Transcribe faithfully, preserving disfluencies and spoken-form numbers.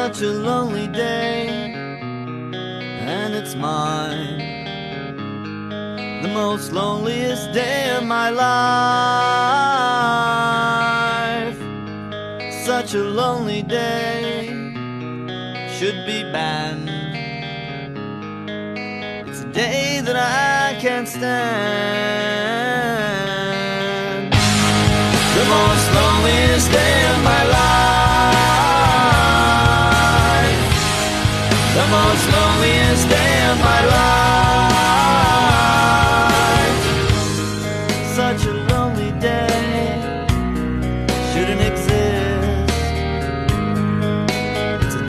such a lonely day, and it's mine, the most loneliest day of my life. Such a lonely day should be banned. It's a day that I can't stand. The most loneliest day of my life. The most loneliest